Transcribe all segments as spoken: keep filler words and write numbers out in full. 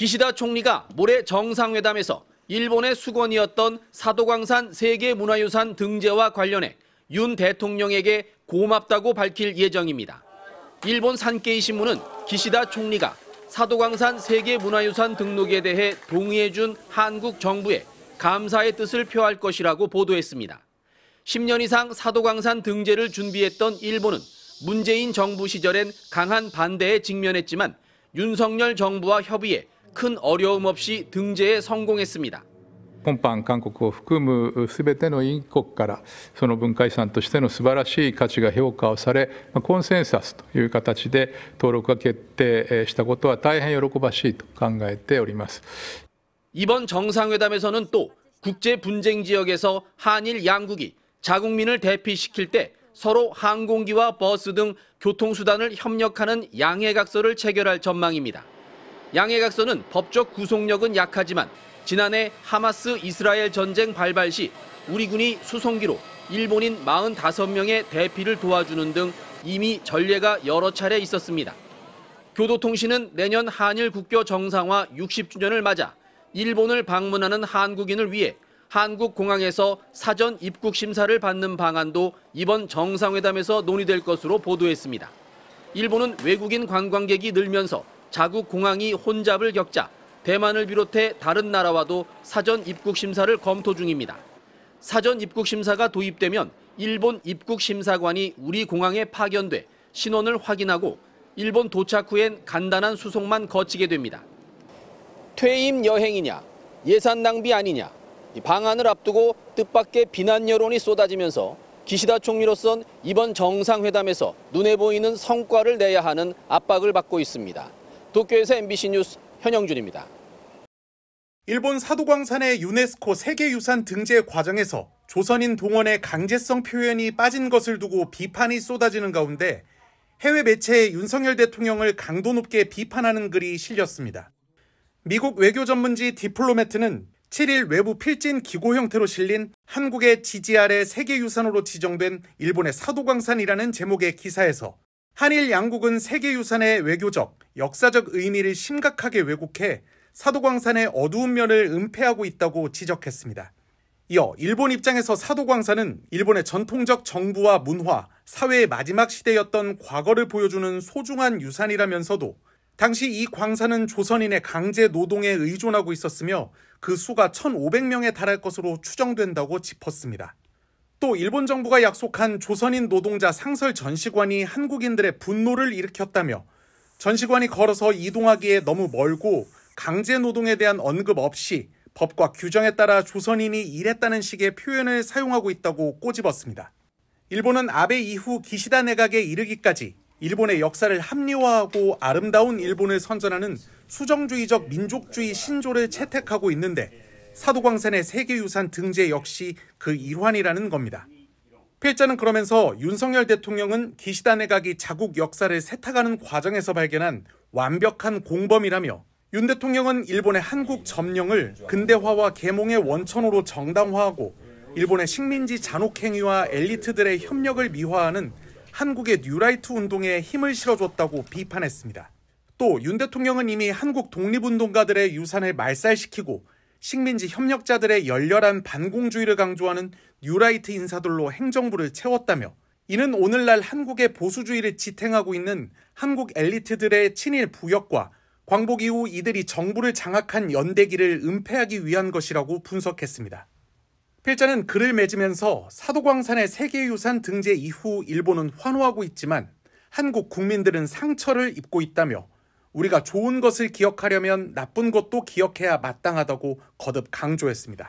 기시다 총리가 모레 정상회담에서 일본의 수건이었던 사도광산 세계문화유산 등재와 관련해 윤 대통령에게 고맙다고 밝힐 예정입니다. 일본 산케이 신문은 기시다 총리가 사도광산 세계문화유산 등록에 대해 동의해준 한국 정부에 감사의 뜻을 표할 것이라고 보도했습니다. 십 년 이상 사도광산 등재를 준비했던 일본은 문재인 정부 시절엔 강한 반대에 직면했지만 윤석열 정부와 협의해 큰 어려움 없이 등재에 성공했습니다. 今般韓国を含むすべての委員国からその文化遺産としての素晴らしい価値が評価をされ、コンセンサスという形で登録が決定したことは大変喜ばしいと考えております。 이번 정상회담에서는 또 국제 분쟁 지역에서 한일 양국이 자국민을 대피시킬 때 서로 항공기와 버스 등 교통수단을 협력하는 양해각서를 체결할 전망입니다. 양해각서는 법적 구속력은 약하지만 지난해 하마스 이스라엘 전쟁 발발 시 우리 군이 수송기로 일본인 사십오 명의 대피를 도와주는 등 이미 전례가 여러 차례 있었습니다. 교도통신은 내년 한일 국교 정상화 육십 주년을 맞아 일본을 방문하는 한국인을 위해 한국 공항에서 사전 입국 심사를 받는 방안도 이번 정상회담에서 논의될 것으로 보도했습니다. 일본은 외국인 관광객이 늘면서 자국 공항이 혼잡을 겪자 대만을 비롯해 다른 나라와도 사전 입국 심사를 검토 중입니다. 사전 입국 심사가 도입되면 일본 입국 심사관이 우리 공항에 파견돼 신원을 확인하고 일본 도착 후엔 간단한 수송만 거치게 됩니다. 퇴임 여행이냐, 예산 낭비 아니냐, 이 방안을 앞두고 뜻밖의 비난 여론이 쏟아지면서 기시다 총리로선 이번 정상회담에서 눈에 보이는 성과를 내야 하는 압박을 받고 있습니다. 도쿄에서 엠비씨 뉴스 현영준입니다. 일본 사도광산의 유네스코 세계유산 등재 과정에서 조선인 동원의 강제성 표현이 빠진 것을 두고 비판이 쏟아지는 가운데 해외 매체에 윤석열 대통령을 강도 높게 비판하는 글이 실렸습니다. 미국 외교 전문지 디플로매트는 칠 일 외부 필진 기고 형태로 실린 한국의 지지 아래 세계유산으로 지정된 일본의 사도광산이라는 제목의 기사에서 한일 양국은 세계유산의 외교적, 역사적 의미를 심각하게 왜곡해 사도광산의 어두운 면을 은폐하고 있다고 지적했습니다. 이어 일본 입장에서 사도광산은 일본의 전통적 정부와 문화, 사회의 마지막 시대였던 과거를 보여주는 소중한 유산이라면서도 당시 이 광산은 조선인의 강제 노동에 의존하고 있었으며 그 수가 천오백 명에 달할 것으로 추정된다고 짚었습니다. 또 일본 정부가 약속한 조선인 노동자 상설 전시관이 한국인들의 분노를 일으켰다며 전시관이 걸어서 이동하기에 너무 멀고 강제 노동에 대한 언급 없이 법과 규정에 따라 조선인이 일했다는 식의 표현을 사용하고 있다고 꼬집었습니다. 일본은 아베 이후 기시다 내각에 이르기까지 일본의 역사를 합리화하고 아름다운 일본을 선전하는 수정주의적 민족주의 신조를 채택하고 있는데 사도광산의 세계유산 등재 역시 그 일환이라는 겁니다. 필자는 그러면서 윤석열 대통령은 기시다 내각이 자국 역사를 세탁하는 과정에서 발견한 완벽한 공범이라며 윤 대통령은 일본의 한국 점령을 근대화와 계몽의 원천으로 정당화하고 일본의 식민지 잔혹행위와 엘리트들의 협력을 미화하는 한국의 뉴라이트 운동에 힘을 실어줬다고 비판했습니다. 또 윤 대통령은 이미 한국 독립운동가들의 유산을 말살시키고 식민지 협력자들의 열렬한 반공주의를 강조하는 뉴라이트 인사들로 행정부를 채웠다며 이는 오늘날 한국의 보수주의를 지탱하고 있는 한국 엘리트들의 친일 부역과 광복 이후 이들이 정부를 장악한 연대기를 은폐하기 위한 것이라고 분석했습니다. 필자는 글을 맺으면서 사도광산의 세계유산 등재 이후 일본은 환호하고 있지만 한국 국민들은 상처를 입고 있다며 우리가 좋은 것을 기억하려면 나쁜 것도 기억해야 마땅하다고 거듭 강조했습니다.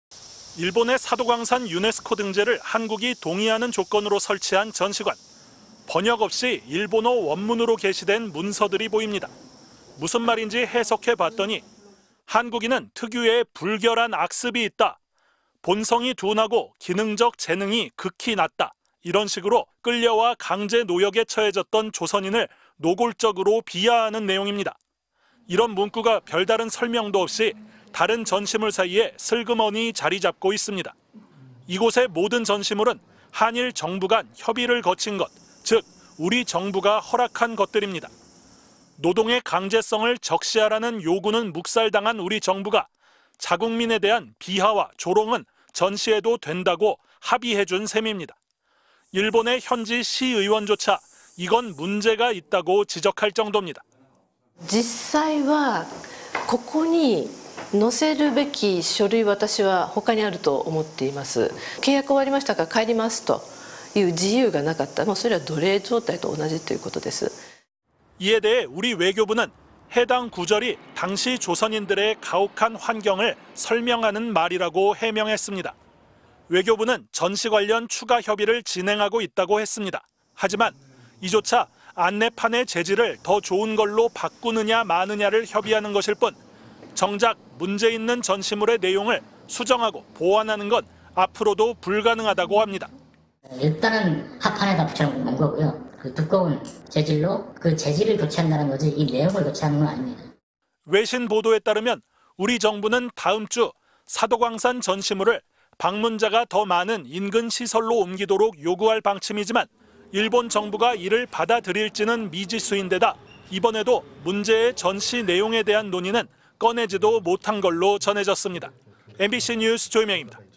일본의 사도광산 유네스코 등재를 한국이 동의하는 조건으로 설치한 전시관. 번역 없이 일본어 원문으로 게시된 문서들이 보입니다. 무슨 말인지 해석해 봤더니 한국인은 특유의 불결한 악습이 있다. 본성이 둔하고 기능적 재능이 극히 낮다. 이런 식으로 끌려와 강제 노역에 처해졌던 조선인을 노골적으로 비하하는 내용입니다. 이런 문구가 별다른 설명도 없이 다른 전시물 사이에 슬그머니 자리 잡고 있습니다. 이곳의 모든 전시물은 한일 정부 간 협의를 거친 것, 즉 우리 정부가 허락한 것들입니다. 노동의 강제성을 적시하라는 요구는 묵살당한 우리 정부가 자국민에 대한 비하와 조롱은 전시해도 된다고 합의해준 셈입니다. 일본의 현지 시의원조차 이건 문제가 있다고 지적할 정도입니다. 実際はここに載せるべき書類は私は他にあると思っています。契約終わりましたから帰りますという自由がなかった。もうそれは奴隷状態と同じということです。 이에 대해 우리 외교부는 해당 구절이 당시 조선인들의 가혹한 환경을 설명하는 말이라고 해명했습니다. 외교부는 전시 관련 추가 협의를 진행하고 있다고 했습니다. 하지만 이조차 안내판의 재질을 더 좋은 걸로 바꾸느냐 마느냐를 협의하는 것일 뿐 정작 문제 있는 전시물의 내용을 수정하고 보완하는 건 앞으로도 불가능하다고 합니다. 일단은 합판에다 붙여놓은 거고요. 그 두꺼운 재질로 그 재질을 교체한다는 거지 이 내용을 교체하는 건 아닙니다. 외신 보도에 따르면 우리 정부는 다음 주 사도광산 전시물을 방문자가 더 많은 인근 시설로 옮기도록 요구할 방침이지만 일본 정부가 이를 받아들일지는 미지수인데다 이번에도 문제의 전시 내용에 대한 논의는 꺼내지도 못한 걸로 전해졌습니다. 엠비씨 뉴스 조이명입니다.